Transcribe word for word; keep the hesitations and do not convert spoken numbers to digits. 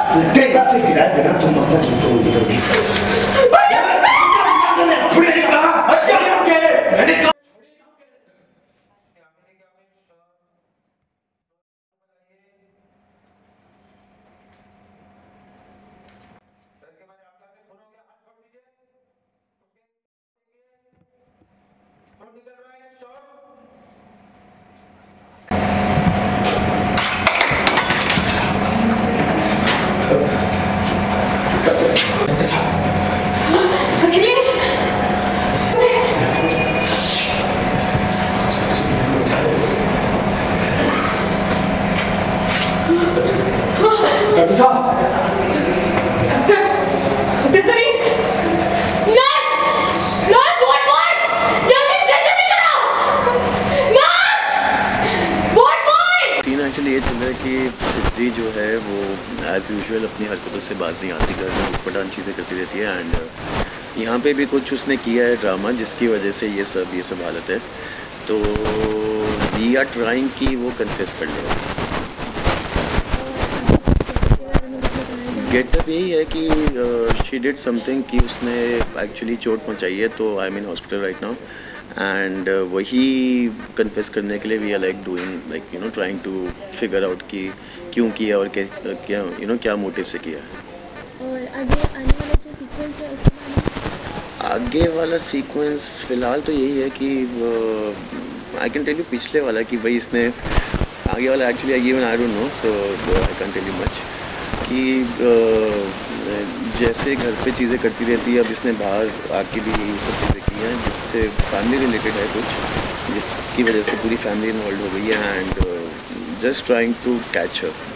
तेरा से गिराए बिना तुम अपना चुप हो गई। मैंने कहा अच्छा मैंने कहा डॉक्टर साहब doctor Sarin nurse nurse what what जल्दी स्ट्रेचर में करो nurse what what. Scene actually ये चल रहा है कि सिद्धि जो है वो एज यूजुअल अपनी हरकतों से बाज नहीं आती, घर में उटपटांग चीज़ें करती रहती है एंड यहाँ पे भी कुछ उसने किया है ड्रामा जिसकी वजह से ये सब ये सब हालत है। तो वी आर ट्राइंग कि वो कन्फेस कर ले। गेटअप यही है कि शी डिड समथिंग कि उसने एक्चुअली चोट पहुंचाई है, तो I am in hospital right now and वही कन्फेस करने के लिए we are like doing like you know trying to figure out कि क्यों किया और क्या क्या यू नो क्या मोटिव से किया। और आगे आने वाला जो सीक्वेंस है उसमें आगे वाला सीक्वेंस फ़िलहाल तो यही है कि आई कैन टेल यू पिछले वाला कि भाई इसने आगे वाला actually I even I don't know so I can tell you much कि जैसे घर पे चीज़ें करती रहती है, अब इसने बाहर आके भी यही सब चीज़ें की हैं जिससे फैमिली रिलेटेड है कुछ, जिसकी वजह से पूरी फैमिली इन्वॉल्व हो गई है and just trying to catch up.